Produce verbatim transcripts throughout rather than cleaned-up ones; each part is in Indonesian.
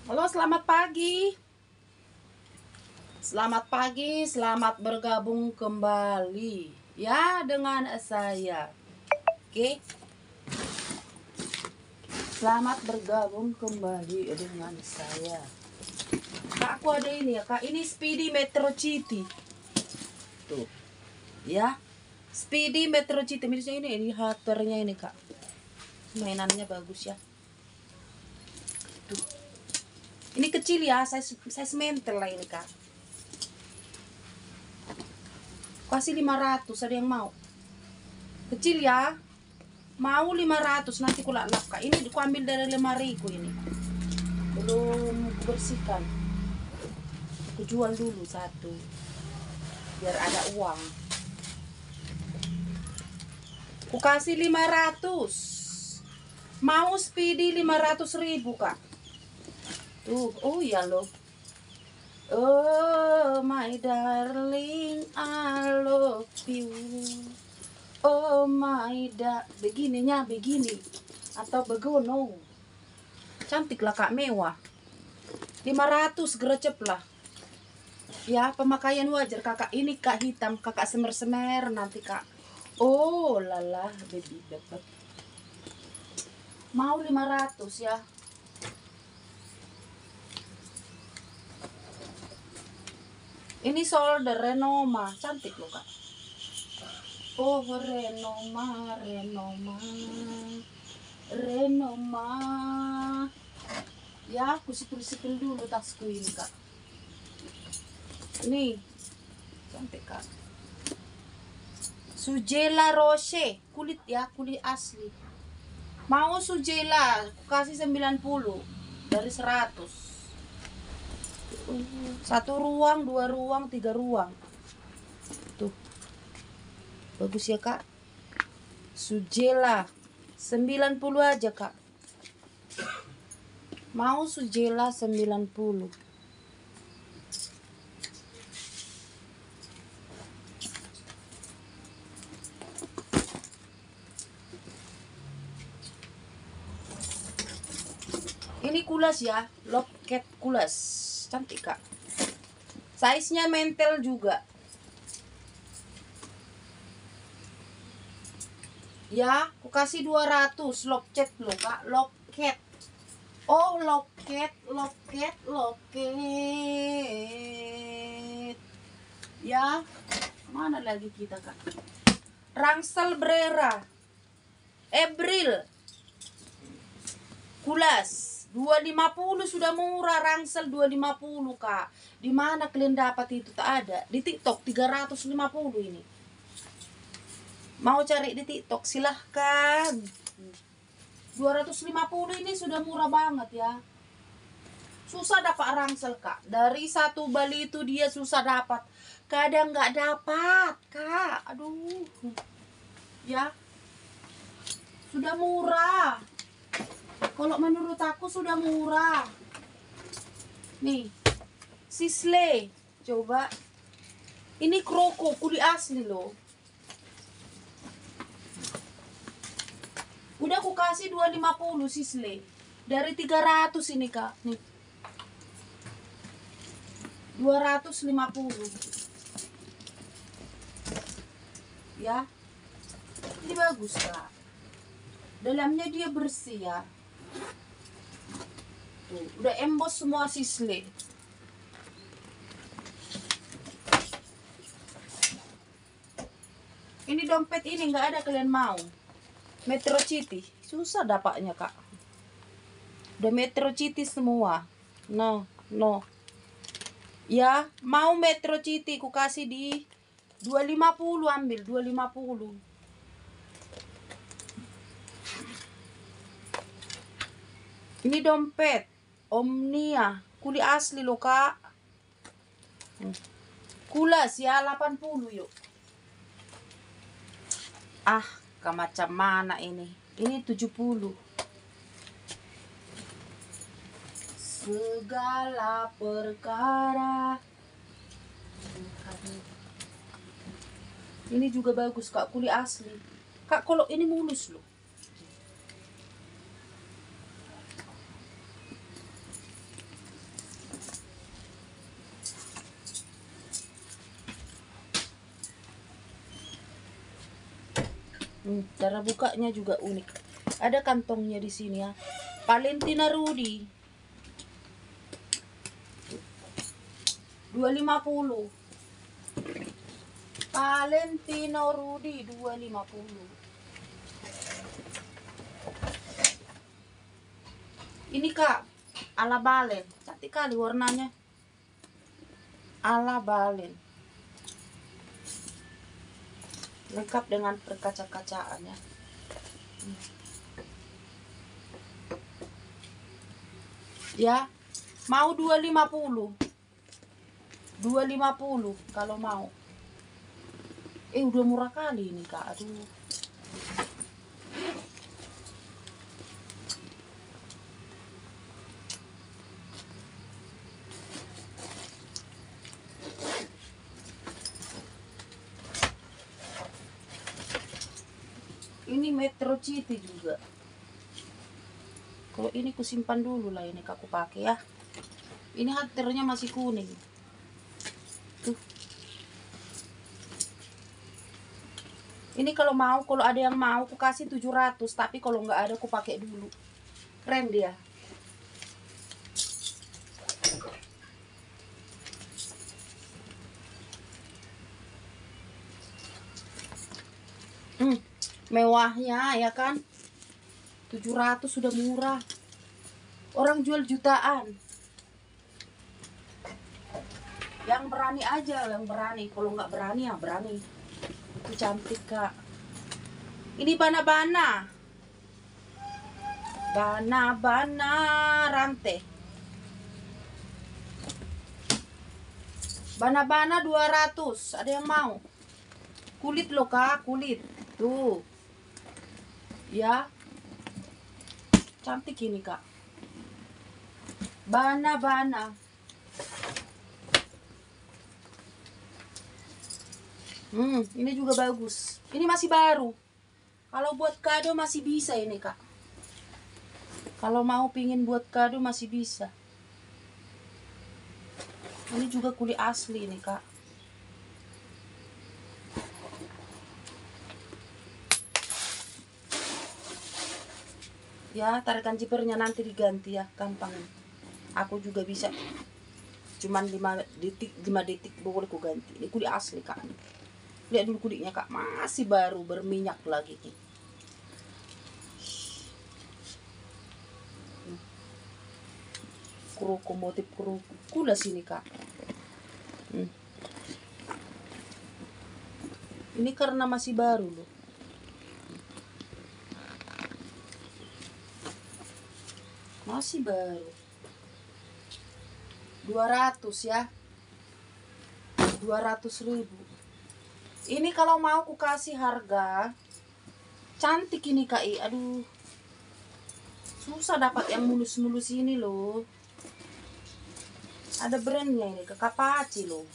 Halo, selamat pagi. Selamat pagi, selamat bergabung kembali ya dengan saya. Oke. Selamat bergabung kembali dengan saya. Kak, aku ada ini ya, Kak. Ini Speedy Metro City. Tuh. Ya. Speedy Metro City. Misalnya ini, ini hardware-nya ini, Kak. Mainannya bagus ya. Tuh. Ini kecil ya, saya saya mentel lah ini, Kak. Kasih lima ratus, ada yang mau? Kecil ya. Mau lima ratus, nanti ku lap Kak. Ini ku ambil dari lemari ku ini. Belum ku bersihkan. Ku jual dulu satu. Biar ada uang. Ku kasih lima ratus. Mau Speedy lima ratus ribu, Kak. Tuh, oh iya loh. Oh my darling, I love you. Oh my da, begininya begini atau begono. Cantik lah Kak, mewah. lima ratus gercep lah. Ya, pemakaian wajar Kakak. Ini Kak hitam, Kakak semer-semer nanti Kak. Oh lala, baby dapat. Mau lima ratus ya. Ini solder Renoma, cantik loh Kak. Oh Renoma, Renoma, Renoma. Ya, aku sipil-sipil dulu tasku ini Kak. Ini cantik Kak. Sujela Roche, kulit ya, kulit asli. Mau Sujela, kasih sembilan puluh dari seratus. Satu ruang, dua ruang, tiga ruang. Tuh. Bagus ya Kak. Sujela sembilan puluh aja Kak. Mau Sujela sembilan puluh. Ini kulas ya, loket kulas. Cantik Kak. Size-nya mentel juga. Ya, aku kasih dua ratus loket loh Kak, loket. Oh, loket, loket, loket. Ya, mana lagi kita Kak? Rangsel Brera. April. Kulas. dua ratus lima puluh sudah murah, Rangsel dua ratus lima puluh Kak. Di mana kalian dapat itu? Tak ada. Di TikTok tiga ratus lima puluh ini. Mau cari di TikTok silahkan. dua ratus lima puluh ini sudah murah banget ya. Susah dapat Rangsel Kak. Dari satu Bali itu dia susah dapat. Kadang nggak dapat Kak. Aduh. Ya. Sudah murah. Kalau menurut aku sudah murah. Nih. Sisley. Coba. Ini kroko kulit asli loh. Udah aku kasih dua ratus lima puluh Sisley. Dari tiga ratus ini Kak. Nih. dua ratus lima puluh. Ya. Ini bagus Kak. Dalamnya dia bersih ya. Tuh, udah emboss semua Sisley. Ini dompet ini nggak ada kalian mau. Metro City susah dapatnya Kak. Udah Metro City semua. No, no. Ya, mau Metro City ku kasih di dua ratus lima puluh, ambil dua ratus lima puluh. Ini dompet Omnia, kulit asli loh Kak. Kulas ya delapan puluh yuk. Ah, ke macam mana ini? Ini tujuh puluh. Segala perkara. Ini juga bagus Kak, kulit asli. Kak, kalau ini mulus loh. Hmm, cara bukanya juga unik. Ada kantongnya di sini ya. Valentina Rudy. dua lima puluh. Valentino Rudy dua lima puluh. Ini Kak, ala balen. Cantik kali warnanya. Ala balen. Lengkap dengan perkaca-kacaannya. Ya, mau dua lima puluh. dua lima puluh kalau mau. Eh udah murah kali ini Kak. Aduh. Ini Metro City juga. Kalau ini kusimpan dulu lah ini Kak, aku pakai ya. Ini haternya masih kuning. Tuh. Ini kalau mau, kalau ada yang mau aku kasih tujuh ratus, tapi kalau nggak ada aku pakai dulu. Keren dia. Hmm, mewahnya ya kan. tujuh ratus sudah murah. Orang jual jutaan. Yang berani aja, yang berani. Kalau nggak berani ya berani. Itu cantik Kak. Ini bana-bana. Bana-bana rantai. Bana-bana dua ratus. Ada yang mau? Kulit loh Kak, kulit. Tuh. Ya. Cantik ini Kak. Bana-bana. Hmm, ini juga bagus. Ini masih baru. Kalau buat kado masih bisa ini Kak. Kalau mau pingin buat kado masih bisa. Ini juga kulit asli ini Kak. Ya, tarikan jipernya nanti diganti ya, gampang. Aku juga bisa. Cuman lima detik, lima detik boleh ku ganti. Ini kulit asli Kak. Lihat dulu kulitnya Kak, masih baru, berminyak lagi nih. Kuruku, motif kuruku, kulas ini Kak. Hmm. Ini karena masih baru loh. Masih baru. dua ratus ya. dua ratus ribu. Ini kalau mau ku kasih harga cantik ini Kak. Aduh. Susah dapat yang mulus-mulus ini loh. Ada brandnya ini, Kapachi loh.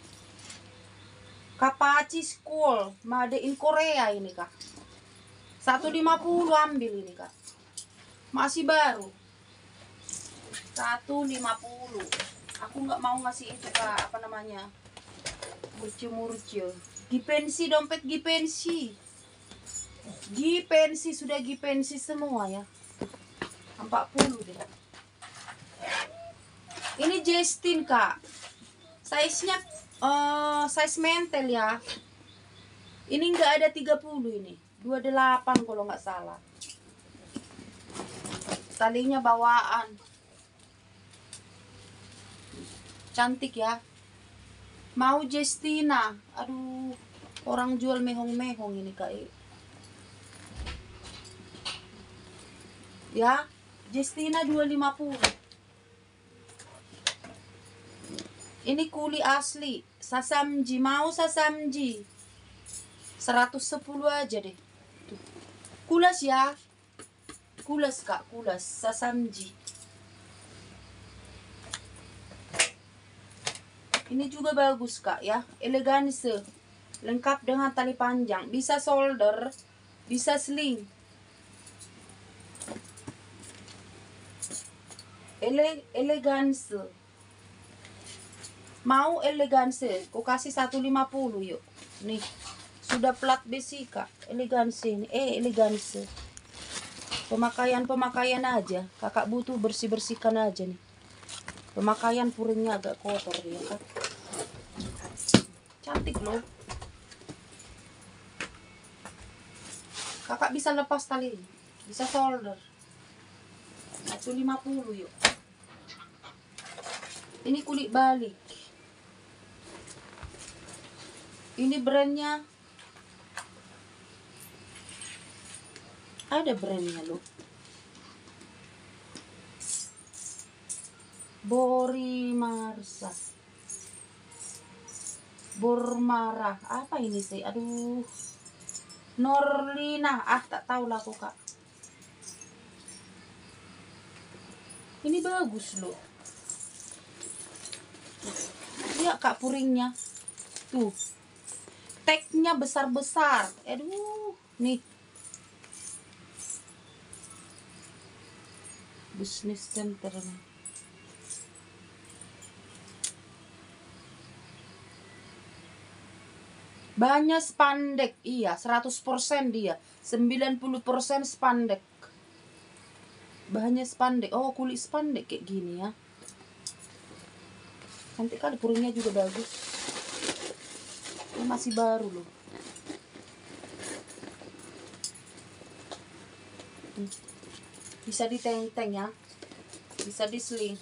Kapachi School, made in Korea ini Kak. seratus lima puluh ambil ini Kak. Masih baru. seratus lima puluh. Aku nggak mau ngasih itu Kak, apa namanya? Murcio-murcio. Gipensi, dompet Gipensi. Gipensi, sudah Gipensi semua ya. empat puluh deh. Ini Justin Kak. Size-nya uh, size mentel ya. Ini enggak ada tiga puluh ini. dua puluh delapan kalau nggak salah. Talinya bawaan. Cantik ya. Mau Justina. Aduh, orang jual mehong-mehong ini Kak. Ya, Justina dua lima puluh. Ini kuli asli, sasamji, mau sasamji. seratus sepuluh aja deh. Tuh. Kulas ya. Kulas Kak, kulas sasamji. Ini juga bagus Kak ya, eleganse. Lengkap dengan tali panjang, bisa solder, bisa sling. Ele eleganse. Mau eleganse, ku kasih seratus lima puluh yuk. Nih, Sudah plat besi kak, elegansi ini, eh elegansi. Pemakaian-pemakaian aja, kakak butuh bersih-bersihkan aja nih. Pemakaian puringnya agak kotor ya kak. Cantik loh. Kakak bisa lepas tali, bisa solder. seratus lima puluh yuk. Ini kulit balik. Ini brandnya. Ada brandnya loh. Borimarsa. Bormara. Apa ini sih? Aduh. Norlina. Ah, tak tahu lah aku kak. Ini bagus loh. Lihat kak puringnya. Tuh. Tagnya besar-besar. Aduh. Nih. Business center. Banyak spandek. Iya, seratus persen dia. sembilan puluh persen spandek. Bahannya spandek. Oh, kulit spandek kayak gini ya. Cantik kali, puringnya juga bagus. Ini masih baru loh. Bisa diteng-teng ya. Bisa diseling.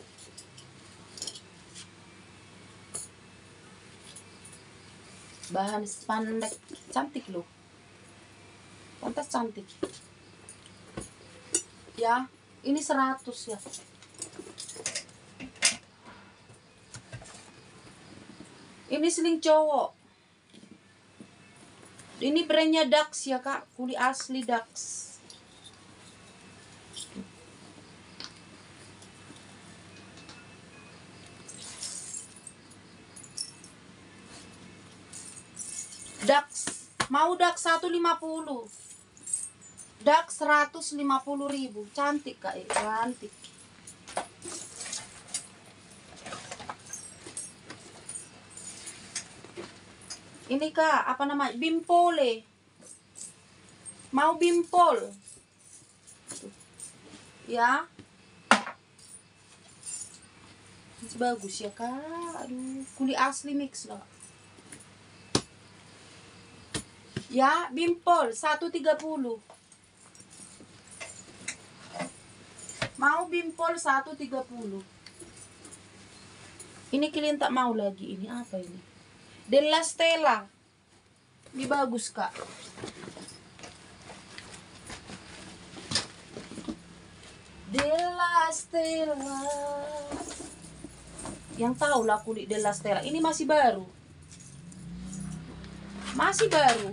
Bahan spandek. Cantik loh. Pantas cantik. Ya, ini seratus ya. Ini seling cowok. Ini brandnya Dax ya kak. Kulit asli Dax. Dax, mau Dax seratus lima puluh. Dax seratus lima puluh ribu. Cantik kak, eh. Cantik. Ini kak, apa namanya? Bimpole. Mau bimpol. Ya. Ini bagus ya kak. Aduh, kulit asli mix lah. Ya, bimpol seratus tiga puluh. Mau bimpol seratus tiga puluh. Ini kalian tak mau lagi. Ini apa ini? Della Stella. Ini bagus kak. Della Stella. Yang tahu lah kulit Della Stella. Ini masih baru. Masih baru.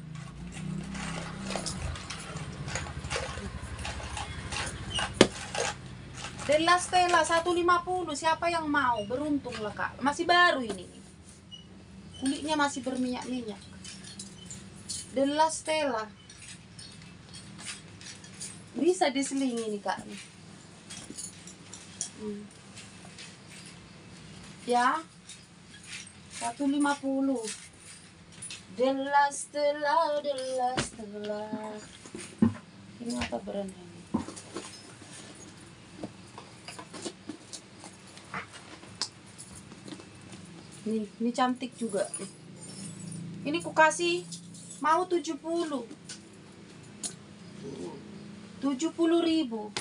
Della Stella seratus lima puluh. Siapa yang mau? Beruntung lah kak. Masih baru ini. Kulitnya masih berminyak-minyak. Della Stella. Bisa diselingi nih kak. Hmm. Ya. seratus lima puluh. Della Stella, Della Stella. Ini apa brandnya? Nih, ini cantik juga. Ini ku kasih mau tujuh puluh. tujuh puluh ribu.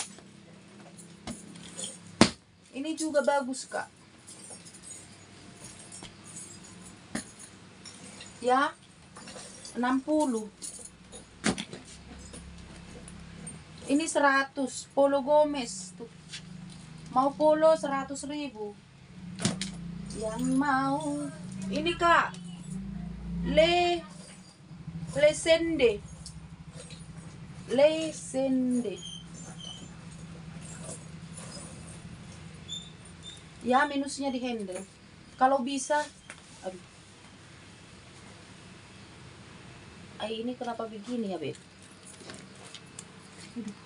Ini juga bagus, Kak. Ya. enam puluh. Ini seratus. Polo Gomez tuh. Mau polo seratus ribu. Yang mau ini kak le lesende lesende ya, minusnya di handle kalau bisa. Aduh, ay, ini kenapa begini ya beb? Aduh.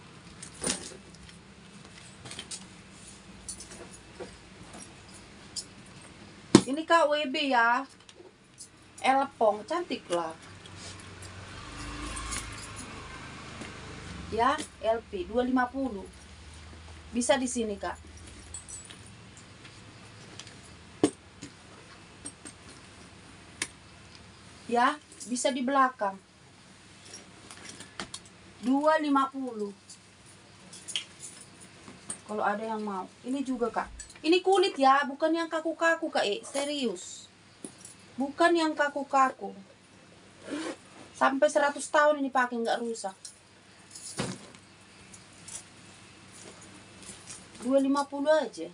Ini kak W B ya. Elpong, cantik lah. Ya, L P dua ratus lima puluh. Bisa di sini, Kak. Ya, bisa di belakang. dua ratus lima puluh. Kalau ada yang mau. Ini juga, Kak. Ini kulit ya, bukan yang kaku-kaku, Kak. Eh, serius. Bukan yang kaku-kaku. Sampai seratus tahun ini pakai nggak rusak. dua ratus lima puluh aja.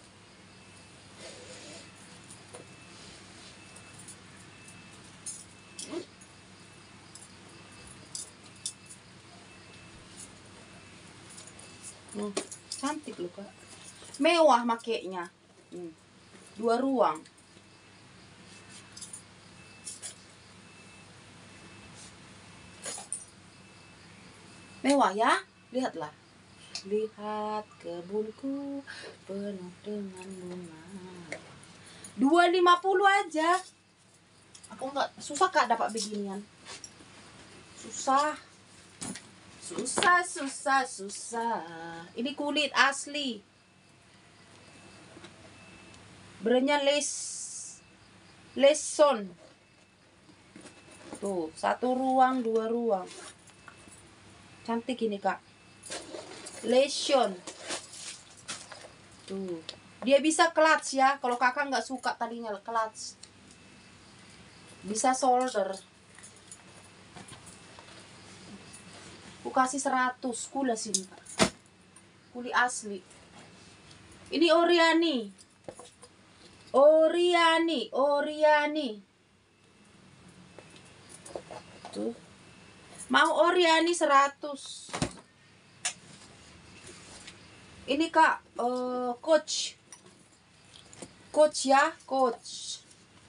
Hmm, cantik loh, Kak. Mewah makainya. Hmm. Dua ruang. Mewah ya, lihatlah. Lihat kebunku penuh dengan bunga. dua ratus lima puluh aja. Aku nggak susah, Kak, dapat beginian. Susah. Susah, susah, susah. Ini kulit asli. Brandnya Les Leson. Tuh, satu ruang, dua ruang. Cantik ini, Kak. Lesion. Tuh. Dia bisa clutch ya. Kalau kakak nggak suka tadinya clutch. Bisa solder. Aku kasih seratus. Kulas ini, Kak. Kuli asli. Ini Oriani. Oriani, Oriani. Tuh. Mau Oriani seratus. Ini, Kak, uh, coach. Coach ya, coach.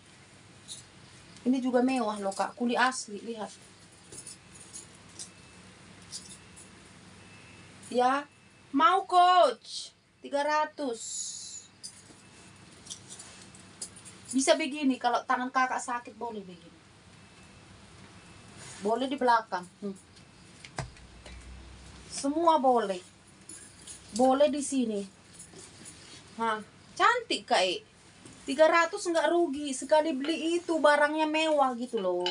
Ini juga mewah loh, Kak. Kuli asli, lihat. Ya, mau coach tiga ratus. Bisa begini, kalau tangan kakak sakit boleh begini. Boleh di belakang. Hmm. Semua boleh. Boleh di sini. Hah, cantik, Kak. tiga ratus nggak rugi. Sekali beli itu barangnya mewah gitu loh.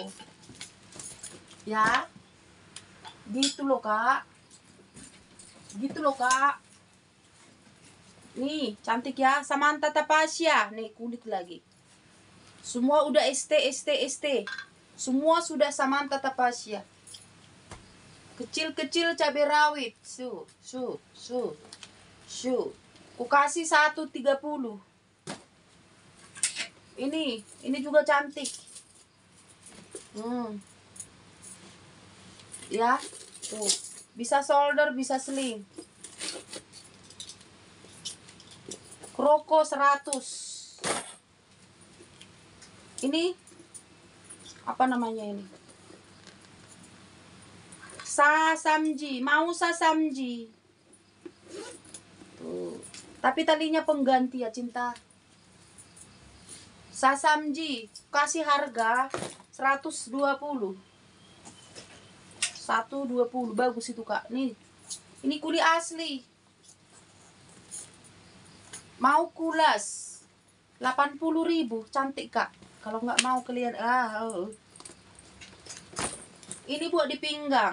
Ya. Gitu loh, Kak. Gitu loh, Kak. Nih, cantik ya. Samantha Tapasya. Nih, kulit lagi. Semua udah S T, S T, S T. Semua sudah Samantha Tapasya. Kecil-kecil cabai rawit. Su, su, su, su. Ku kasih satu tiga puluh. Ini, ini juga cantik. Hmm. Ya, tuh. Bisa solder, bisa sling. Kroko seratus. Ini apa namanya ini? Sasamji, mau sasamji. Tuh. Tapi talinya pengganti ya, cinta. Sasamji, kasih harga seratus dua puluh. seratus dua puluh, bagus itu, Kak. Nih. Ini kulit asli. Mau kulas delapan puluh ribu, cantik, Kak. Kalau nggak mau kalian, ah, oh. Ini buat di pinggang.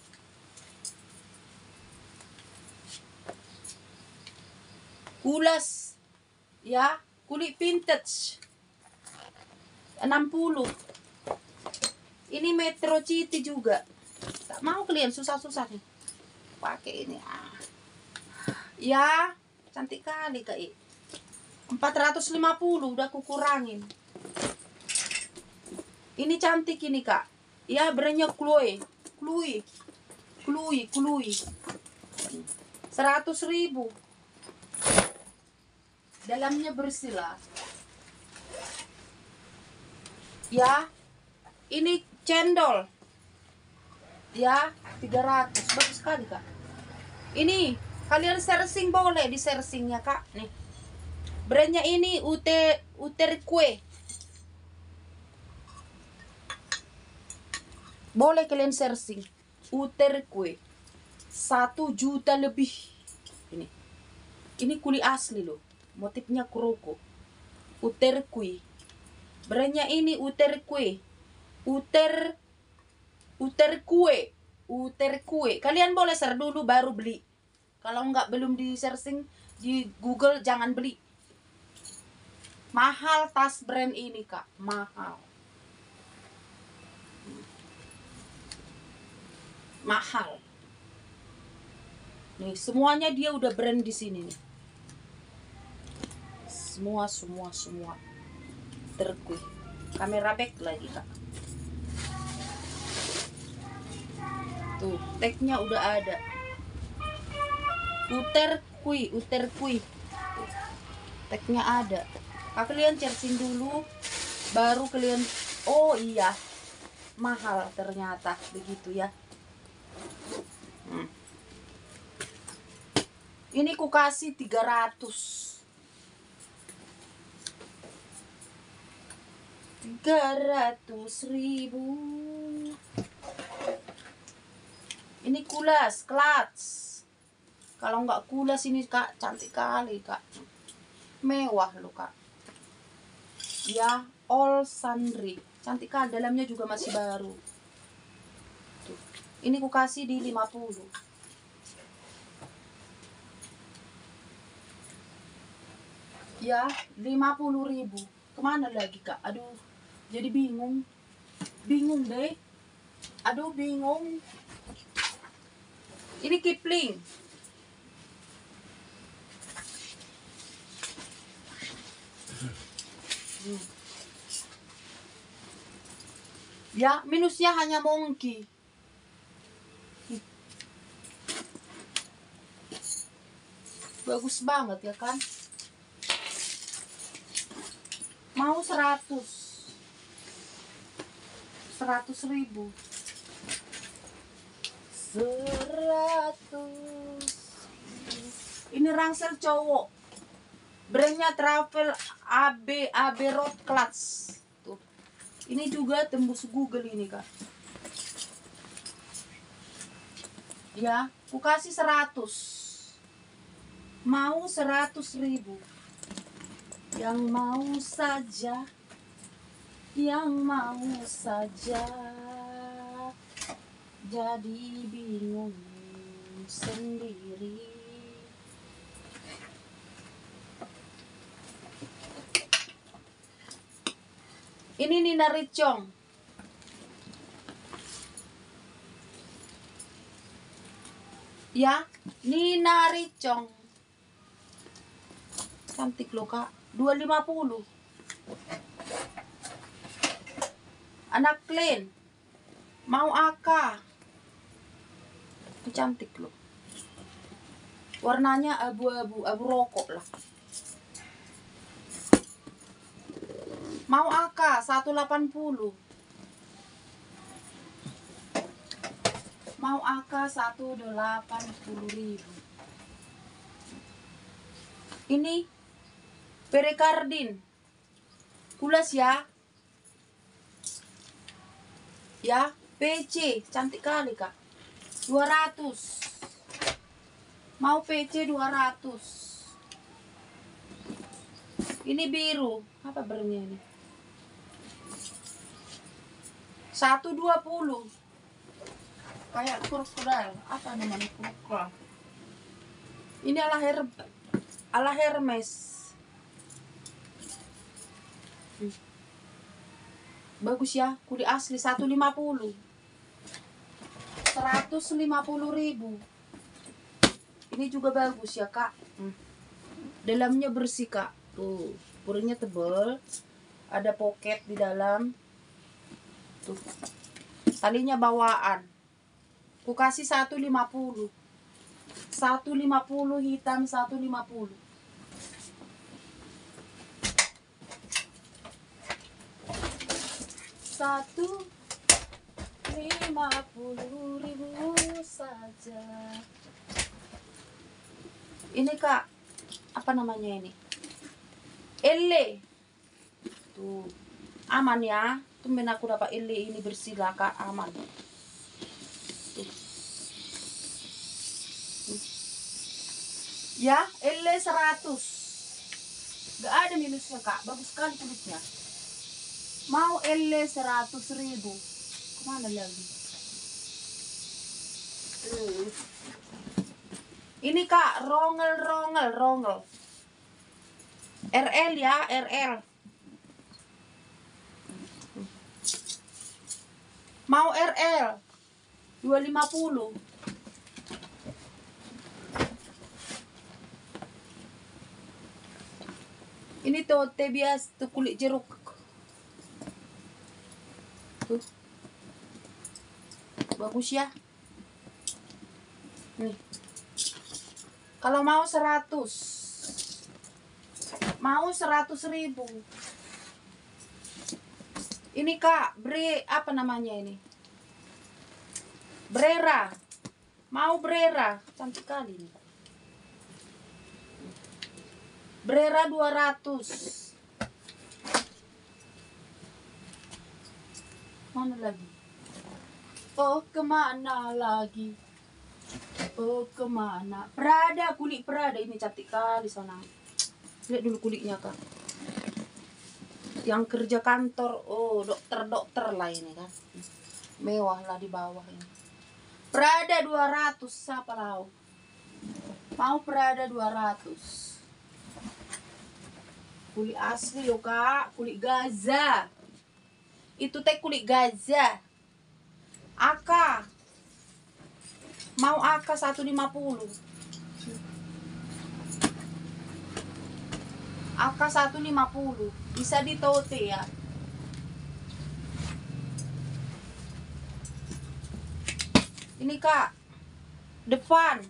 Kulas, ya, kulit vintage. enam puluh. Ini Metro City juga. Tak mau kalian susah-susah nih. Pakai ini. Ah. Ya, cantik kali, Kak. empat ratus lima puluh udah kukurangin. Ini cantik ini, Kak. Ya, brandnya Chloe. Chloe. Chloe, Chloe. seratus ribu. Dalamnya bersih lah. Ya. Ini cendol. Ya, tiga ratus. Bagus sekali, Kak. Ini, kalian searching boleh di searchingnya, Kak. Nih. Brandnya ini Ute Uterque. Boleh kalian searching. Uterkue. Satu juta lebih. Ini. Ini kuli asli loh. Motifnya kuroko. Uterkue. Brandnya ini Uterkue. Uter Uterkue. Uterkue. Kalian boleh share dulu baru beli. Kalau nggak belum di searching di Google jangan beli. Mahal tas brand ini kak. Mahal. Mahal. Nih, semuanya dia udah brand di sini nih. Semua, semua, semua. Terkui. Kamera back lagi, Kak. Tuh, tagnya udah ada. Uterkui, uterkui. Tagnya ada. Kak, kalian searching dulu baru kalian oh iya. Mahal ternyata begitu ya. Hmm. Ini ku kasih tiga ratus. tiga ratus ribu. Ini kulas, clutch. Kalau nggak kulas ini kak, cantik kali kak. Mewah loh kak. Ya, all sundry. Cantik kali, dalamnya juga masih baru. Tuh. Ini ku kasih di lima puluh. Ya, lima puluh ribu. Kemana lagi kak? Aduh, jadi bingung. Bingung deh. Aduh, bingung. Ini Kipling. Hmm. Ya, minusnya hanya monkey. Bagus banget ya kan? Mau seratus. Seratus ribu. Seratus. Ini rangsel cowok. Brandnya Travel A B A B Road Clutch. Tuh. Ini juga tembus Google ini kak. Ya, aku kasih seratus. Mau seratus ribu. Yang mau saja. Yang mau saja. Jadi bingung sendiri. Ini Nina Ricong. Ya, Nina Ricong. Cantik loh kak. dua ratus lima puluh. Anak clean. Mau aka. Cantik loh. Warnanya abu-abu, abu rokok lah. Mau aka seratus delapan puluh. Mau aka seratus delapan puluh ribu. Ini Pericardin. Kulas ya. Ya, P C. Cantik kali kak. dua ratus. Mau P C dua ratus. Ini biru. Apa brandnya ini? seratus dua puluh. Kayak krokodil. Apa namanya krokodil? Ini ala her ala Hermes. Hmm. Bagus ya, kuli asli seratus lima puluh. seratus lima puluh ribu. Ini juga bagus ya kak. Hmm. Dalamnya bersih kak. Tuh, purinya tebal. Ada pocket di dalam. Tuh. Talinya bawaan. Ku kasih seratus lima puluh. seratus lima puluh hitam, seratus lima puluh. Satu lima puluh ribu saja. Ini kak, apa namanya ini? Ele. Tuh, aman ya. Tumben aku dapat L ini bersih lah kak, aman. Tuh. Ya, L seratus. Gak ada minusnya kak, bagus sekali kulitnya. Mau L seratus ribu. Kemana lagi? Uh. Ini kak, rongel rongel rongel. R L ya, R L. Mau R L dua ratus lima puluh. Ini tuh teh bias tuh kulit jeruk. Tuh. Bagus ya. Nih. Kalau mau seratus. Mau seratus ribu. Ini kak, bre apa namanya ini? Brera. Mau Brera, cantik kali nih. Brera dua ratus. Mana lagi? Oh kemana lagi? Oh kemana? Prada, kulit Prada ini cantik kali sana. Lihat dulu kulitnya kak. Yang kerja kantor, oh dokter-dokter lah ini kan. Mewah lah di bawah ini. Prada dua ratus, siapa tahu? Mau Prada dua ratus. Kulit asli loh kak, kulit Gaza. Itu teh kulit Gaza. Aka. Mau Aka seratus lima puluh. Aka seratus lima puluh. Bisa ditote ya. Ini kak. Depan.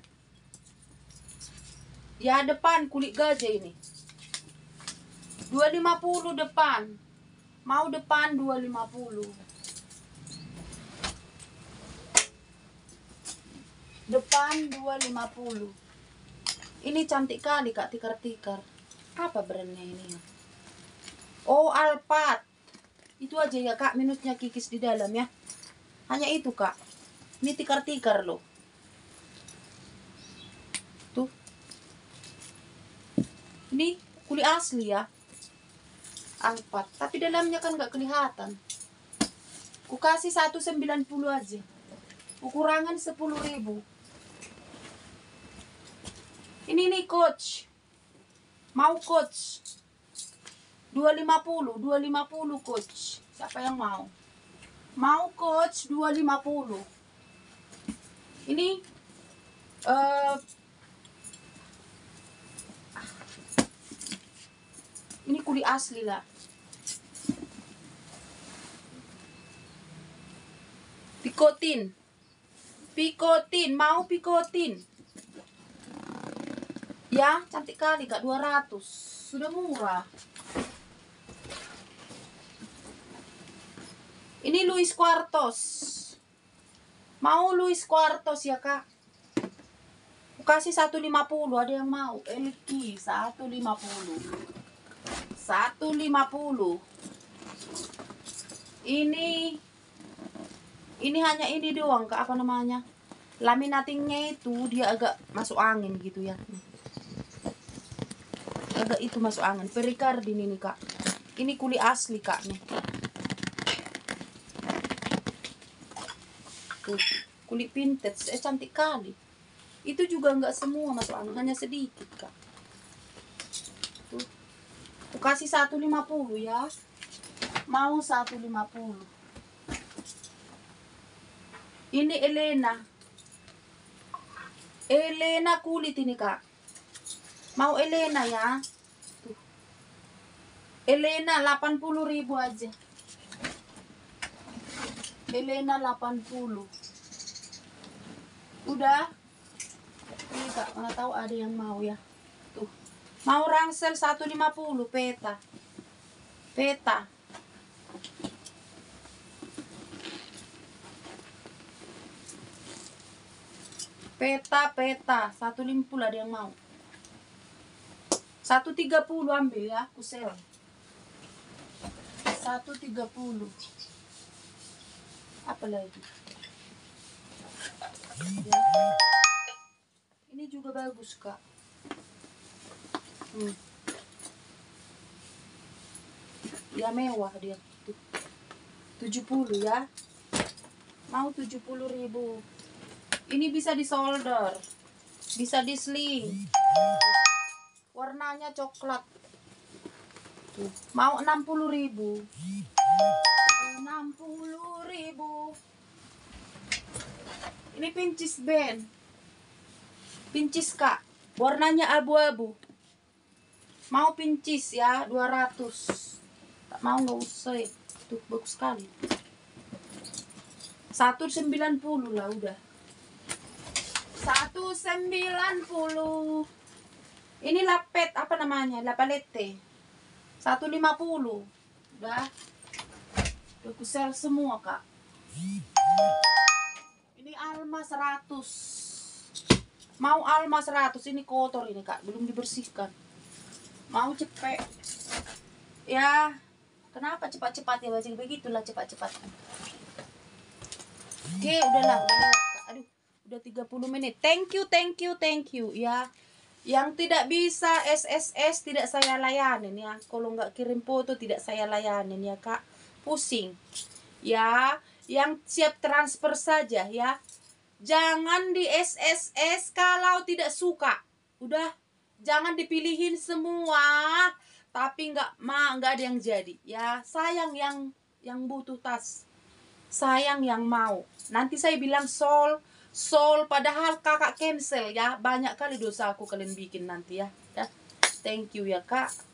Ya depan kulit gajah ini. dua ratus lima puluh depan. Mau depan dua ratus lima puluh. Depan dua ratus lima puluh. Ini cantik kali kak, tikar-tikar. Apa brandnya ini ya? Oh Alphard. Itu aja ya kak, minusnya kikis di dalam ya. Hanya itu kak. Ini tikar-tikar loh. Tuh. Ini kulit asli ya. Alphard. Tapi dalamnya kan gak kelihatan. Ku kasih seratus sembilan puluh aja. Ukurangan sepuluh ribu. Ini nih coach. Mau coach. dua ratus lima puluh. dua ratus lima puluh coach. Siapa yang mau? Mau coach dua ratus lima puluh. Ini. Uh, ini kulit asli lah. Pikotin. Pikotin. Mau pikotin. Ya, cantik kali kak, dua ratus. Sudah murah. Ini Louis Quartos. Mau Louis Quartos ya kak? Aku kasih seratus lima puluh, ada yang mau? Elki seratus lima puluh. seratus lima puluh. Ini ini hanya ini doang kak, apa namanya? Laminatingnya itu dia agak masuk angin gitu ya. Agak itu masuk angin. Pericardin ini kak. Ini kulit asli kak nih. Tuh, kulit vintage. Eh cantik kali. Itu juga enggak semua masuk angin, hanya sedikit kak. Tuh. Aku kasih seratus lima puluh ya. Mau seratus lima puluh. Ini Elena. Elena kulit ini kak. Mau Elena ya. Tuh. Elena delapan puluh ribu aja. Elena delapan puluh. Udah. Ini kak, mana tahu ada yang mau ya. Tuh. Mau rangsel seratus lima puluh peta. Peta. Peta, peta. seratus lima puluh ada yang mau. seratus tiga puluh ambil ya, aku sel. seratus tiga puluh. Apa lagi? Ya. Ini juga bagus, Kak. Hmm. Ya mewah dia. tujuh puluh ya. Mau tujuh puluh ribu. Ini bisa di solder. Bisa di sling. Warnanya coklat. Tuh. Mau enam puluh ribu. enam puluh ribu. Ini pincis band. Pincis, Kak. Warnanya abu-abu. Mau pincis ya, dua ratus. Tak mau nggak usah. Tuh, bagus sekali. seratus sembilan puluh lah udah. seratus sembilan puluh. Ini lapet apa namanya? Lapalete. seratus lima puluh. Udah. Udah ku sel semua, Kak. Ini Alma seratus. Mau Alma seratus, ini kotor ini, Kak, belum dibersihkan. Mau cepet. Ya, kenapa cepat-cepat ya, bajing? Begitulah cepat-cepat. Oke, udahlah, udahlah. Aduh, udah tiga puluh menit. Thank you, thank you, thank you ya. Yang tidak bisa S S S tidak saya layanin ya. Kalau nggak kirim foto tidak saya layanin ya, Kak. Pusing. Ya, yang siap transfer saja ya. Jangan di S S S kalau tidak suka. Udah, jangan dipilihin semua. Tapi nggak ma nggak ada yang jadi ya. Sayang yang yang butuh tas. Sayang yang mau. Nanti saya bilang sol, sol padahal kakak cancel ya. Banyak kali dosa aku kalian bikin nanti ya. Ya. Thank you ya, Kak.